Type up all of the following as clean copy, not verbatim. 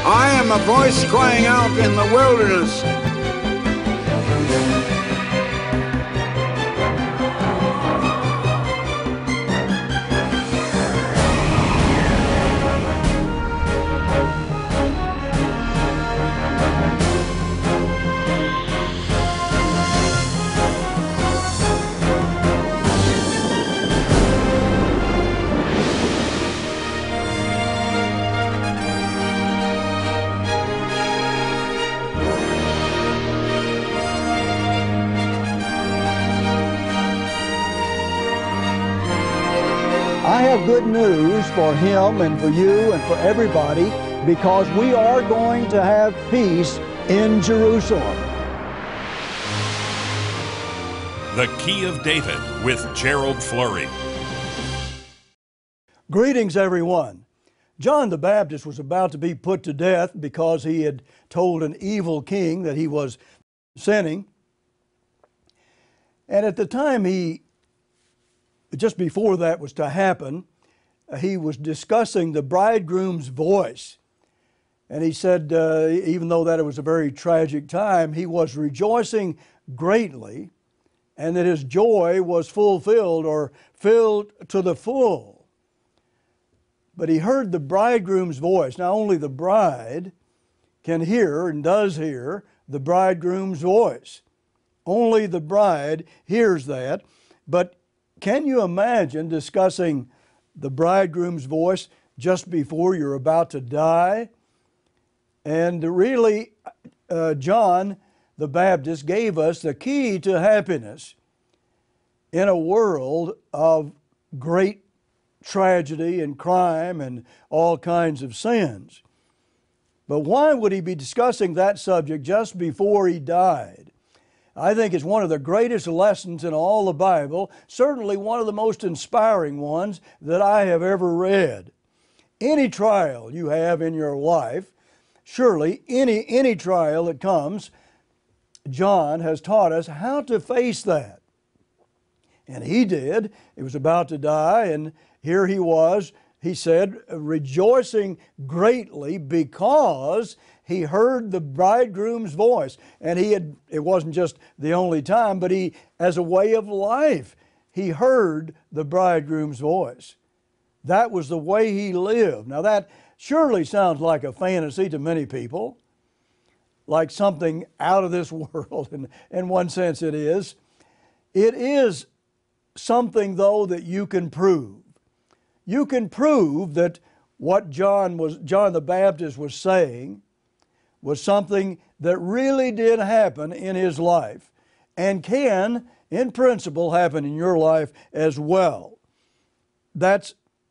I am a voice crying out in the wilderness. I have good news for him and for you and for everybody, because we are going to have peace in Jerusalem. The Key of David with Gerald Flurry. Greetings, everyone. John the Baptist was about to be put to death because he had told an evil king that he was sinning. And at the time just before that was to happen, he was discussing the bridegroom's voice. And he said, even though that it was a very tragic time, he was rejoicing greatly, and that his joy was fulfilled, or filled to the full. But he heard the bridegroom's voice. Now, only the bride can hear and does hear the bridegroom's voice. Only the bride hears that. But can you imagine discussing the bridegroom's voice just before you're about to die? And really, John the Baptist gave us the key to happiness in a world of great tragedy and crime and all kinds of sins. But why would he be discussing that subject just before he died? I think it's one of the greatest lessons in all the Bible, certainly one of the most inspiring ones that I have ever read. Any trial you have in your life, surely any trial that comes, John has taught us how to face that. And he did. He was about to die, and here he was, he said, rejoicing greatly because he heard the bridegroom's voice. And it wasn't just the only time, but as a way of life, he heard the bridegroom's voice. That was the way he lived. Now that surely sounds like a fantasy to many people, like something out of this world. And in one sense it is. It is something, though, that you can prove. You can prove that what John the Baptist was saying was something that really did happen in his life and can, in principle, happen in your life as well. That's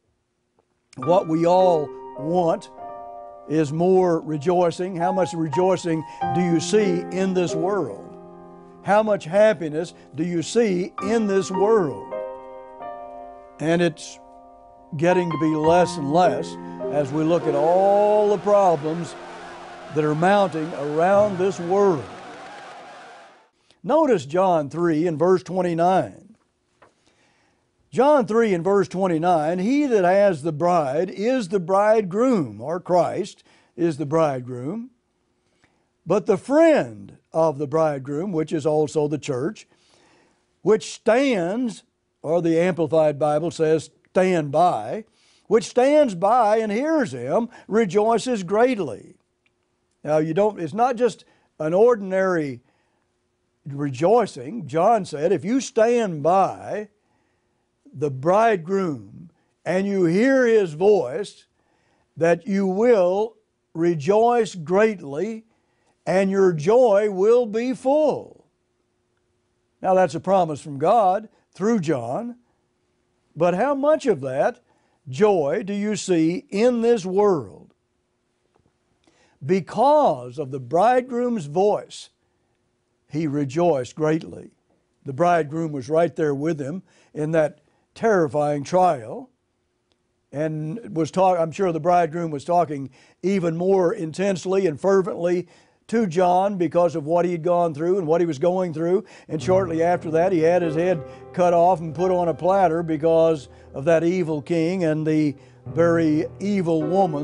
what we all want, is more rejoicing. How much rejoicing do you see in this world? How much happiness do you see in this world? And it's getting to be less and less as we look at all the problems that are mounting around this world. Notice John 3 and verse 29. John 3 and verse 29, he that has the bride is the bridegroom, or Christ is the bridegroom. But the friend of the bridegroom, which is also the church, which stands, or the Amplified Bible says, stand by, which stands by and hears him, rejoices greatly. Now it's not just an ordinary rejoicing. John said, if you stand by the bridegroom and you hear his voice, that you will rejoice greatly and your joy will be full. Now that's a promise from God through John. But how much of that joy do you see in this world? Because of the bridegroom's voice, he rejoiced greatly. The bridegroom was right there with him in that terrifying trial, and I'm sure the bridegroom was talking even more intensely and fervently to John because of what he had gone through and what he was going through. And shortly after that, he had his head cut off and put on a platter because of that evil king and the very evil woman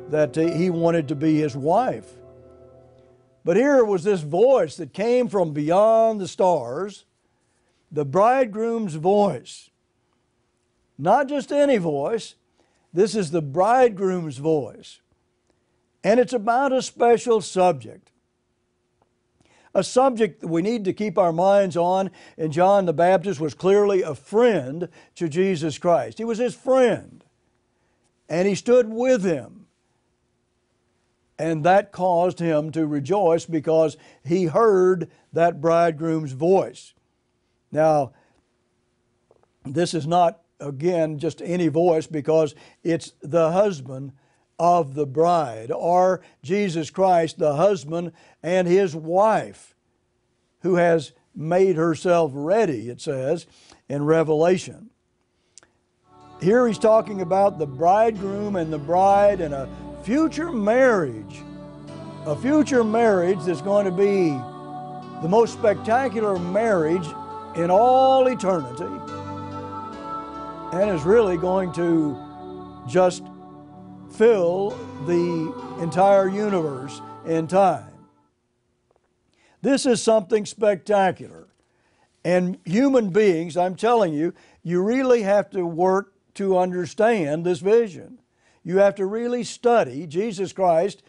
that he wanted to be his wife. But here was this voice that came from beyond the stars, the bridegroom's voice. Not just any voice, this is the bridegroom's voice. And it's about a special subject. A subject that we need to keep our minds on, and John the Baptist was clearly a friend to Jesus Christ. He was his friend, and he stood with him. And that caused him to rejoice because he heard that bridegroom's voice. Now, this is not, again, just any voice, because it's the husband of the bride, or Jesus Christ, the husband, and his wife, who has made herself ready, it says in Revelation. Here he's talking about the bridegroom and the bride and a future marriage that's going to be the most spectacular marriage in all eternity, and is really going to just fill the entire universe in time. This is something spectacular. And human beings, I'm telling you, you really have to work to understand this vision. You have to really study Jesus Christ.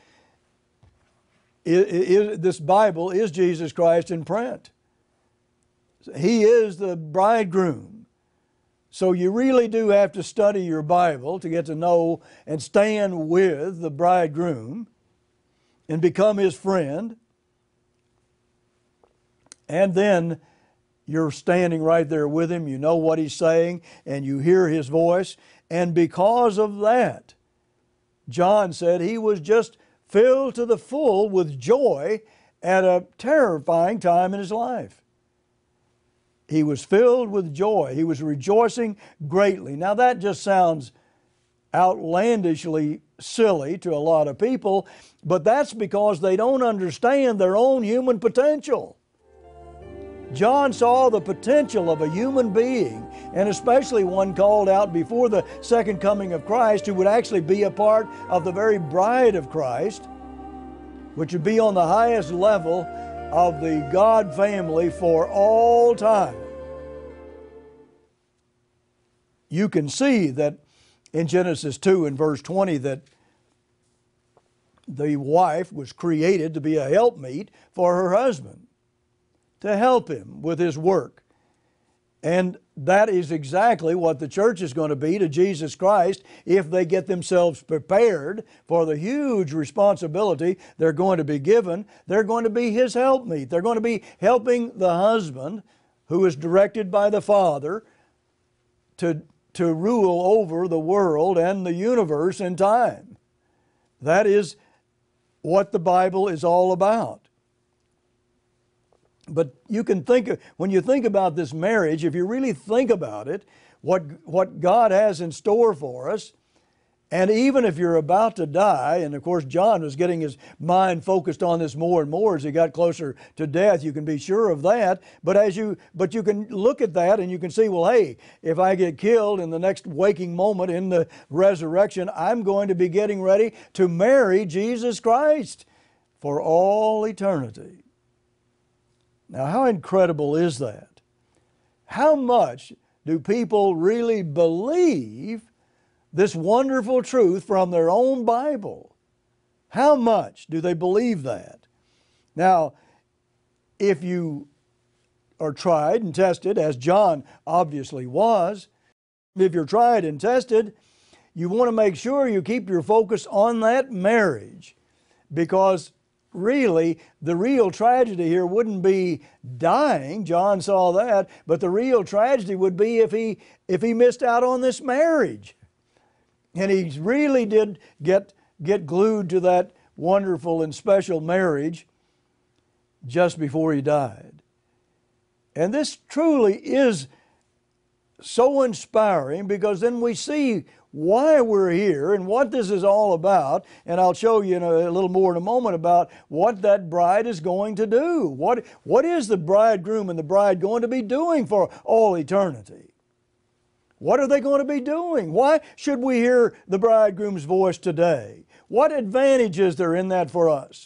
This Bible is Jesus Christ in print. He is the bridegroom. So you really do have to study your Bible to get to know and stand with the bridegroom and become his friend. And then you're standing right there with him. You know what he's saying and you hear his voice. And because of that, John said he was just filled to the full with joy at a terrifying time in his life. He was filled with joy. He was rejoicing greatly. Now that just sounds outlandishly silly to a lot of people, but that's because they don't understand their own human potential. John saw the potential of a human being, and especially one called out before the second coming of Christ, who would actually be a part of the very bride of Christ, which would be on the highest level of the God family for all time. You can see that in Genesis 2 and verse 20 that the wife was created to be a helpmeet for her husband, to help him with his work. And that is exactly what the church is going to be to Jesus Christ if they get themselves prepared for the huge responsibility they're going to be given. They're going to be his helpmeet. They're going to be helping the husband, who is directed by the Father, to rule over the world and the universe in time. That is what the Bible is all about. But you can think, when you think about this marriage, if you really think about it, what God has in store for us, and even if you're about to die, and of course John was getting his mind focused on this more and more as he got closer to death, you can be sure of that. But you can look at that and you can see, well, hey, if I get killed in the next waking moment in the resurrection, I'm going to be getting ready to marry Jesus Christ for all eternity. Now, how incredible is that? How much do people really believe this wonderful truth from their own Bible? How much do they believe that? Now, if you are tried and tested, as John obviously was, if you're tried and tested, you want to make sure you keep your focus on that marriage, because really, the real tragedy here wouldn't be dying. John saw that, but the real tragedy would be if he missed out on this marriage. And he really did get glued to that wonderful and special marriage just before he died. And this truly is so inspiring, because then we see why we're here and what this is all about. And I'll show you a little more in a moment about what that bride is going to do. What is the bridegroom and the bride going to be doing for all eternity? What are they going to be doing? Why should we hear the bridegroom's voice today? What advantage is there in that for us?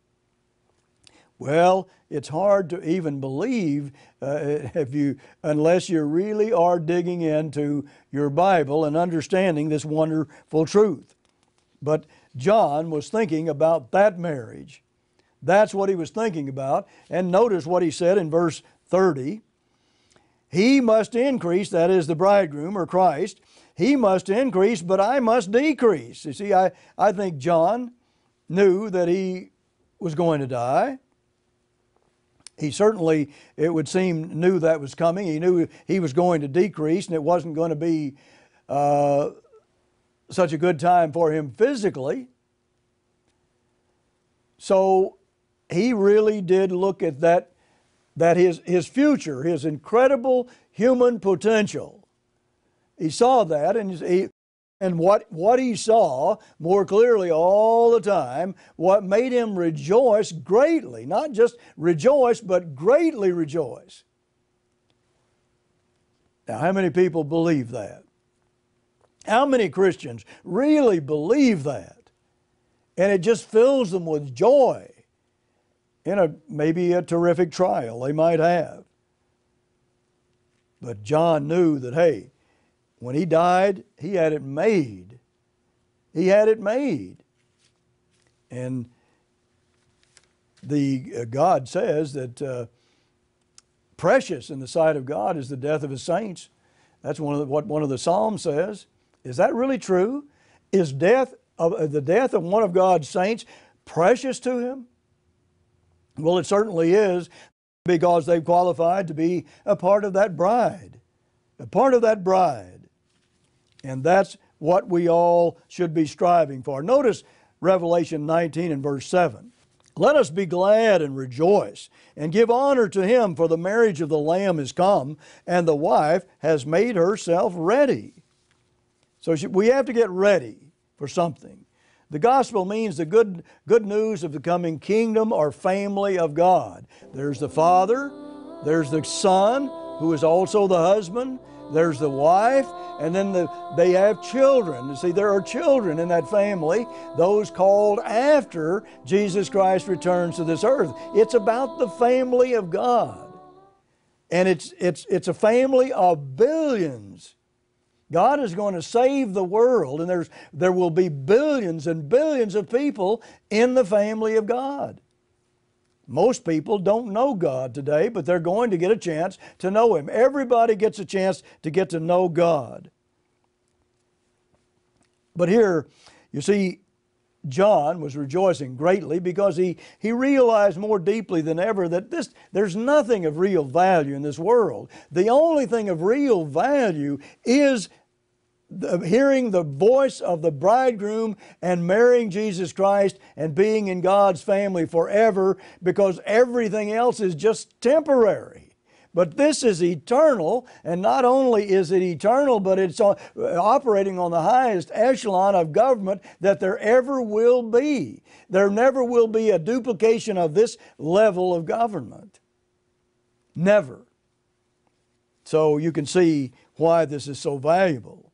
Well, it's hard to even believe unless you really are digging into your Bible and understanding this wonderful truth. But John was thinking about that marriage. That's what he was thinking about. And notice what he said in verse 30. He must increase, that is the bridegroom or Christ. He must increase, but I must decrease. You see, I think John knew that he was going to die. He certainly, it would seem, knew that was coming. He knew he was going to decrease, and it wasn't going to be such a good time for him physically. So he really did look at that his future, his incredible human potential. He saw that, and what he saw more clearly all the time, what made him rejoice greatly, not just rejoice, but greatly rejoice. Now, how many people believe that? How many Christians really believe that? And it just fills them with joy in maybe a terrific trial they might have. But John knew that, hey, when he died, he had it made. He had it made. And God says that precious in the sight of God is the death of His saints. That's what one of the Psalms says. Is that really true? Is the death of one of God's saints precious to Him? Well, it certainly is, because they've qualified to be a part of that bride. A part of that bride. And that's what we all should be striving for. Notice Revelation 19 and verse 7. Let us be glad and rejoice and give honor to Him, for the marriage of the Lamb is come, and the wife has made herself ready. So we have to get ready for something. The gospel means the good news of the coming kingdom or family of God. There's the Father, there's the Son, who is also the husband, there's the wife, and then they have children. You see, there are children in that family, those called after Jesus Christ returns to this earth. It's about the family of God. And it's a family of billions. God is going to save the world, and there will be billions and billions of people in the family of God. Most people don't know God today, but they're going to get a chance to know Him. Everybody gets a chance to get to know God. But here, you see, John was rejoicing greatly because he realized more deeply than ever that there's nothing of real value in this world. The only thing of real value is hearing the voice of the bridegroom and marrying Jesus Christ and being in God's family forever, because everything else is just temporary. But this is eternal, and not only is it eternal, but it's operating on the highest echelon of government that there ever will be. There never will be a duplication of this level of government. Never. So you can see why this is so valuable.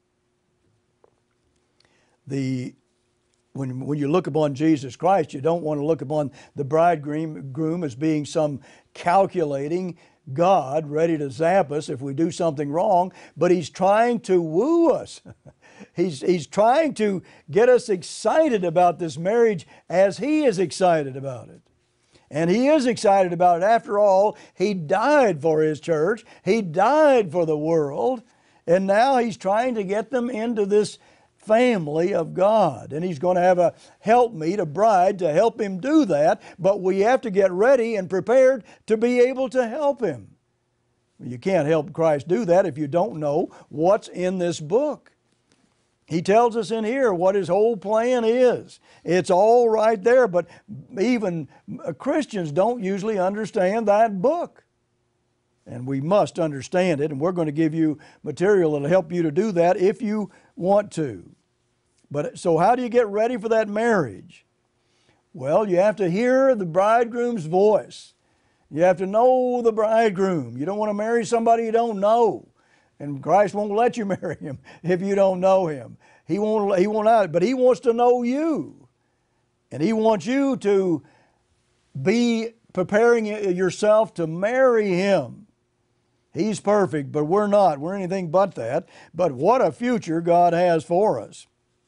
When you look upon Jesus Christ, you don't want to look upon the bridegroom as being some calculating God ready to zap us if we do something wrong, but He's trying to woo us. He's trying to get us excited about this marriage as He is excited about it. And He is excited about it. After all, He died for His church. He died for the world. And now He's trying to get them into this family of God. And He's going to have a helpmeet, a bride, to help Him do that. But we have to get ready and prepared to be able to help Him. You can't help Christ do that if you don't know what's in this book. He tells us in here what His whole plan is. It's all right there, but even Christians don't usually understand that book. And we must understand it, and we're going to give you material that will help you to do that if you want to. But so how do you get ready for that marriage? Well, you have to hear the bridegroom's voice. You have to know the bridegroom. You don't want to marry somebody you don't know. And Christ won't let you marry him if you don't know Him. He won't out, but He wants to know you. And He wants you to be preparing yourself to marry Him. He's perfect, but we're not. We're anything but that. But what a future God has for us.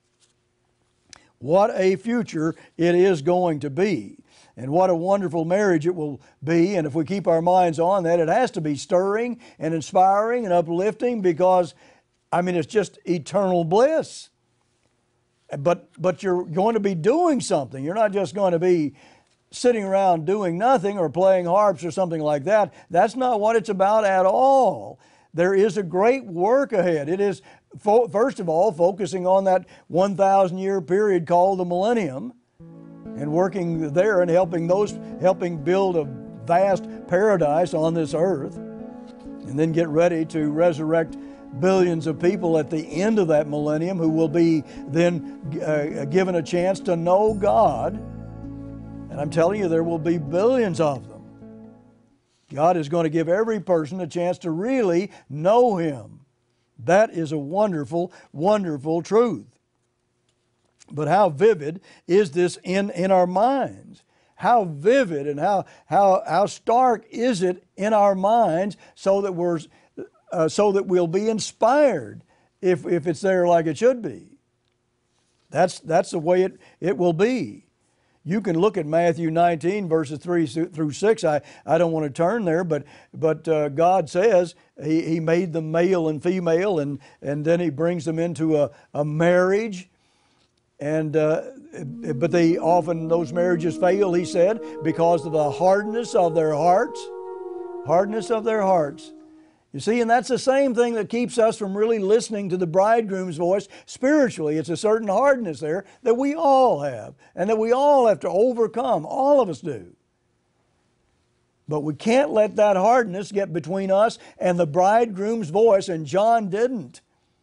What a future it is going to be. And what a wonderful marriage it will be. And if we keep our minds on that, it has to be stirring and inspiring and uplifting, because, I mean, it's just eternal bliss. But you're going to be doing something. You're not just going to be sitting around doing nothing or playing harps or something like that. That's not what it's about at all. There is a great work ahead. It is, first of all, focusing on that 1,000-year period called the millennium, and working there and helping build a vast paradise on this earth, and then get ready to resurrect billions of people at the end of that millennium, who will be then given a chance to know God. And I'm telling you, there will be billions of them. God is going to give every person a chance to really know Him. That is a wonderful, wonderful truth. But how vivid is this in our minds? How vivid and how stark is it in our minds, so that we'll be inspired if it's there like it should be. That's the way it will be. You can look at Matthew 19, verses 3 through 6. I don't want to turn there, but God says He made them male and female, and then He brings them into a marriage. And but those marriages fail, He said, because of the hardness of their hearts. Hardness of their hearts. You see, and that's the same thing that keeps us from really listening to the bridegroom's voice spiritually. It's a certain hardness there that we all have, and that we all have to overcome. All of us do. But we can't let that hardness get between us and the bridegroom's voice, and John didn't.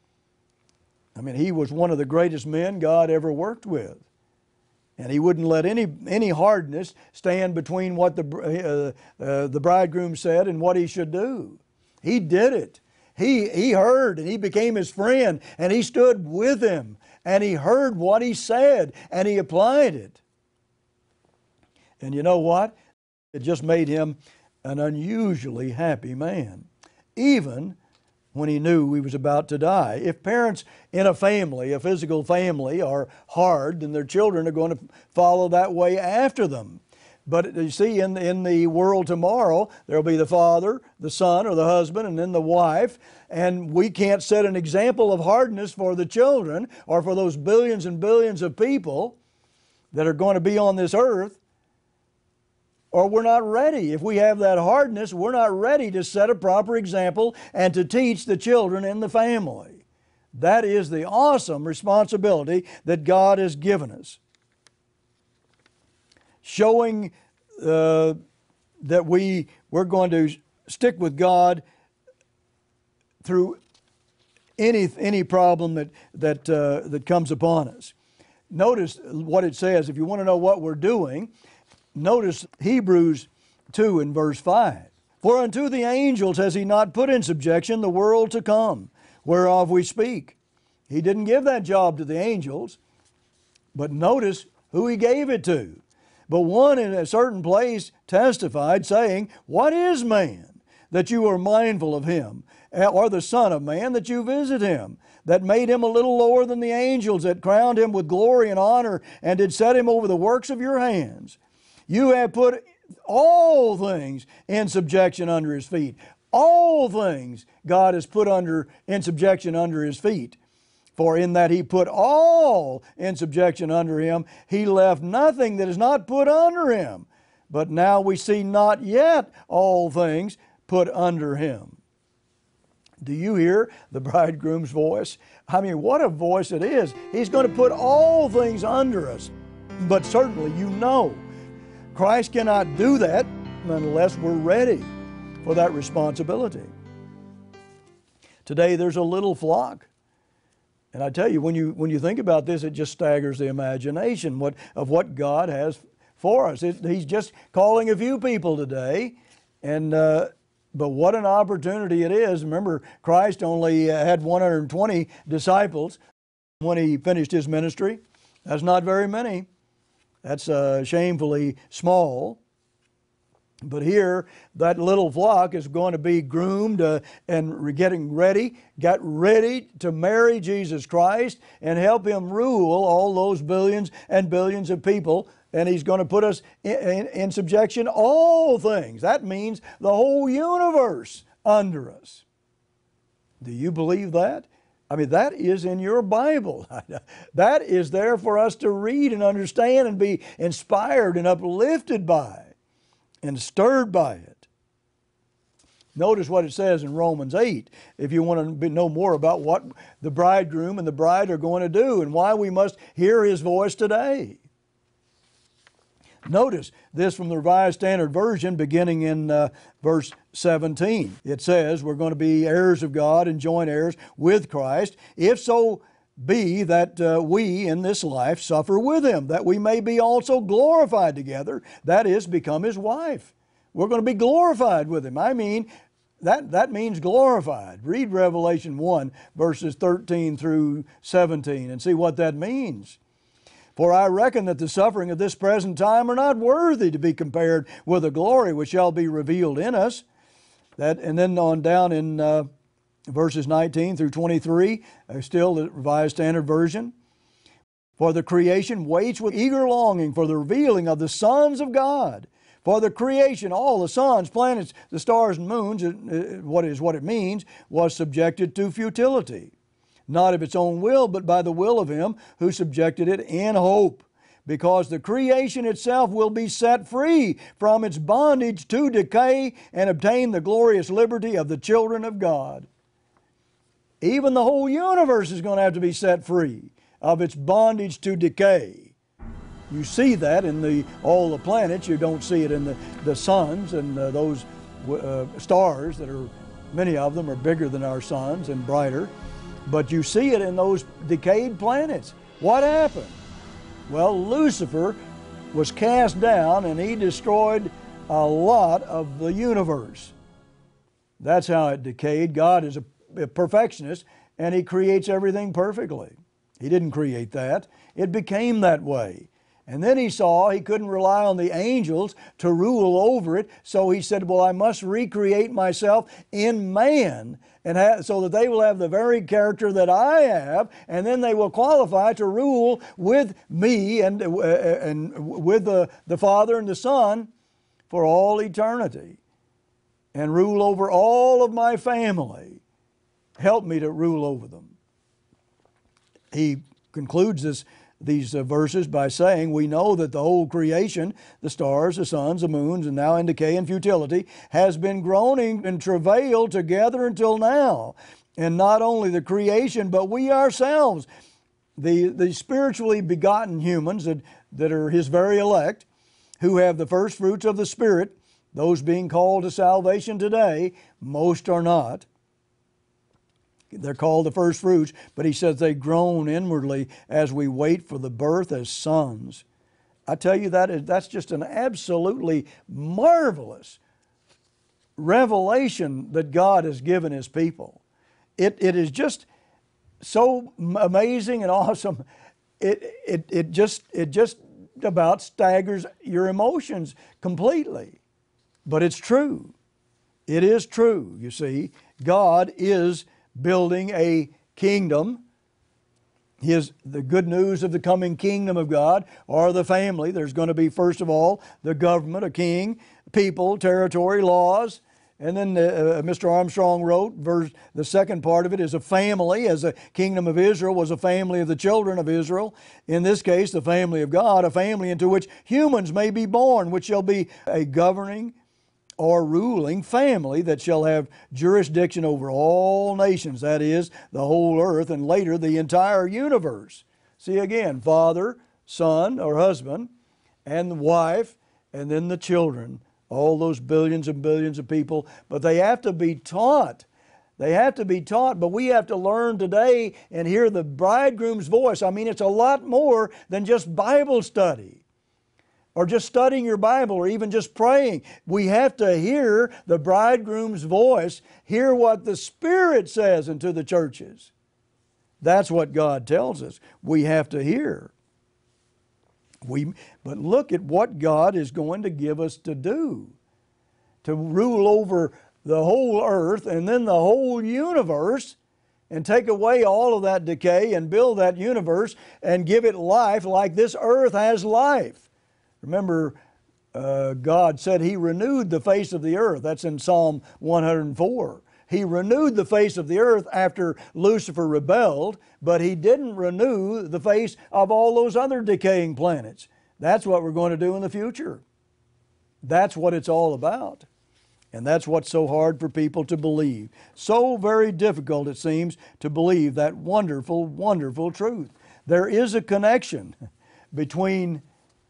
I mean, he was one of the greatest men God ever worked with. And he wouldn't let any hardness stand between what the bridegroom said and what he should do. He did it. He heard, and he became his friend, and he stood with him, and he heard what he said, and he applied it. And you know what? It just made him an unusually happy man, even when he knew he was about to die. If parents in a family, a physical family, are hard, then their children are going to follow that way after them. But you see, in the world tomorrow, there will be the father, the son, or the husband, and then the wife. And we can't set an example of hardness for the children, or for those billions and billions of people that are going to be on this earth, or we're not ready. If we have that hardness, we're not ready to set a proper example and to teach the children in the family. That is the awesome responsibility that God has given us. Showing that we're going to stick with God through any problem that comes upon us. Notice what it says. If you want to know what we're doing, notice Hebrews 2 in verse 5. For unto the angels has He not put in subjection the world to come, whereof we speak. He didn't give that job to the angels, but notice who He gave it to. But one in a certain place testified, saying, What is man, that you are mindful of him? Or the Son of Man, that you visit him? That made him a little lower than the angels, that crowned him with glory and honor, and did set him over the works of your hands. You have put all things in subjection under His feet. All things God has put in subjection under His feet. For in that He put all in subjection under Him, He left nothing that is not put under Him. But now we see not yet all things put under Him. Do you hear the bridegroom's voice? I mean, what a voice it is. He's going to put all things under us. But certainly, you know, Christ cannot do that unless we're ready for that responsibility. Today, there's a little flock. And I tell you, when you think about this, it just staggers the imagination of what God has for us. He's just calling a few people today, but what an opportunity it is. Remember, Christ only had 120 disciples. when he finished his ministry. That's not very many. That's shamefully small. But here, that little flock is going to be groomed and got ready to marry Jesus Christ and help Him rule all those billions and billions of people. And He's going to put us in subjection all things. That means the whole universe under us. Do you believe that? I mean, that is in your Bible. That is there for us to read and understand and be inspired and uplifted by and stirred by it. Notice what it says in Romans 8, if you want to know more about what the bridegroom and the bride are going to do and why we must hear His voice today. Notice this from the Revised Standard Version beginning in verse 17. It says we're going to be heirs of God and joint heirs with Christ, if so be that we in this life suffer with Him, that we may be also glorified together, that is, become His wife. We're going to be glorified with Him. I mean, that means glorified. Read Revelation 1, verses 13 through 17 and see what that means. For I reckon that the suffering of this present time are not worthy to be compared with the glory which shall be revealed in us. And then on down in verses 19 through 23, still the Revised Standard Version. For the creation waits with eager longing for the revealing of the sons of God. For the creation, all the suns, planets, the stars and moons, what it means, was subjected to futility. Not of its own will, but by the will of Him who subjected it in hope. Because the creation itself will be set free from its bondage to decay and obtain the glorious liberty of the children of God. Even the whole universe is going to have to be set free of its bondage to decay. You see that in all the planets. You don't see it in the suns and those stars that are, many of them are bigger than our suns and brighter. But you see it in those decayed planets. What happened? Well, Lucifer was cast down and he destroyed a lot of the universe. That's how it decayed. God is a perfectionist and He creates everything perfectly. He didn't create that. It became that way. And then He saw He couldn't rely on the angels to rule over it, so He said, well, I must recreate myself in man and so that they will have the very character that I have, and then they will qualify to rule with me and with the Father and the Son for all eternity and rule over all of my family. Help me to rule over them. He concludes these verses by saying, we know that the whole creation, the stars, the suns, the moons, and now in decay and futility, has been groaning and travail together until now. And not only the creation, but we ourselves, the spiritually begotten humans that are His very elect, who have the first fruits of the Spirit, those being called to salvation today, most are not. They're called the first fruits, but He says they groan inwardly as we wait for the birth as sons. I tell you, that's just an absolutely marvelous revelation that God has given His people. It is just so amazing and awesome. It just about staggers your emotions completely. But it's true. It is true, you see. God is building a kingdom. The good news of the coming kingdom of God or the family. There's going to be, first of all, the government, a king, people, territory, laws. And then Mr. Armstrong wrote, the second part of it is a family, as the kingdom of Israel was a family of the children of Israel. In this case, the family of God, a family into which humans may be born, which shall be a governing or ruling family that shall have jurisdiction over all nations, that is, the whole earth, and later the entire universe. See again, father, son, or husband, and wife, and then the children, all those billions and billions of people. But they have to be taught. They have to be taught, but we have to learn today and hear the bridegroom's voice. I mean, it's a lot more than just Bible study, or just studying your Bible, or even just praying. We have to hear the bridegroom's voice, hear what the Spirit says into the churches. That's what God tells us we have to hear. But look at what God is going to give us to do. To rule over the whole earth and then the whole universe, and take away all of that decay and build that universe and give it life like this earth has life. Remember, God said He renewed the face of the earth. That's in Psalm 104. He renewed the face of the earth after Lucifer rebelled, but He didn't renew the face of all those other decaying planets. That's what we're going to do in the future. That's what it's all about. And that's what's so hard for people to believe. So very difficult, it seems, to believe that wonderful, wonderful truth. There is a connection between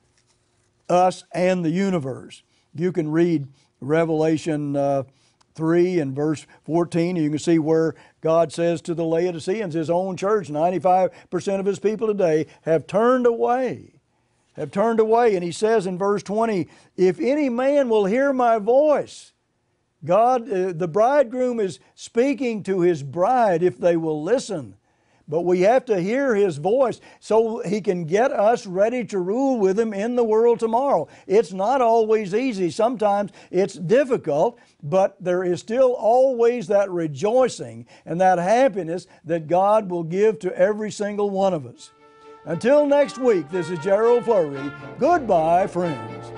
us and the universe. You can read Revelation 3 and verse 14, and you can see where God says to the Laodiceans, His own church, 95% of His people today have turned away. And He says in verse 20, if any man will hear my voice, God, the bridegroom is speaking to his bride if they will listen. But we have to hear His voice so He can get us ready to rule with Him in the world tomorrow. It's not always easy. Sometimes it's difficult, but there is still always that rejoicing and that happiness that God will give to every single one of us. Until next week, this is Gerald Flurry. Goodbye, friends.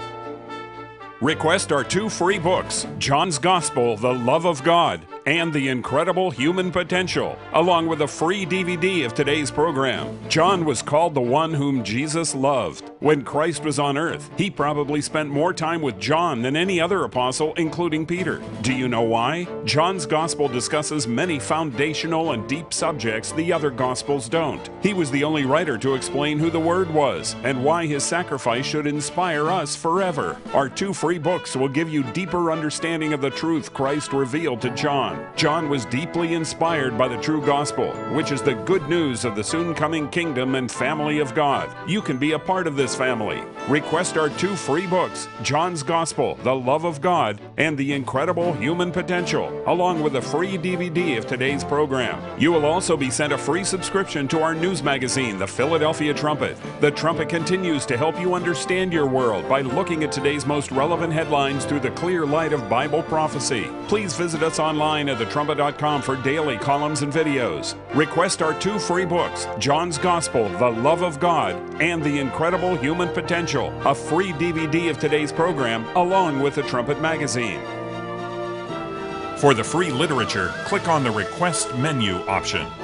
Request our 2 free books, John's Gospel, The Love of God, and The Incredible Human Potential, along with a free DVD of today's program. John was called the one whom Jesus loved. When Christ was on earth, He probably spent more time with John than any other apostle, including Peter. Do you know why? John's Gospel discusses many foundational and deep subjects the other Gospels don't. He was the only writer to explain who the Word was and why His sacrifice should inspire us forever. Our 2 free books will give you deeper understanding of the truth Christ revealed to John. John was deeply inspired by the true gospel, which is the good news of the soon-coming kingdom and family of God. You can be a part of this family. Request our 2 free books, John's Gospel, The Love of God, and The Incredible Human Potential, along with a free DVD of today's program. You will also be sent a free subscription to our news magazine, The Philadelphia Trumpet. The Trumpet continues to help you understand your world by looking at today's most relevant headlines through the clear light of Bible prophecy. Please visit us online at thetrumpet.com for daily columns and videos. Request our 2 free books, John's Gospel, The Love of God, and The Incredible Human Potential, a free DVD of today's program, along with the Trumpet magazine. For the free literature, click on the Request menu option.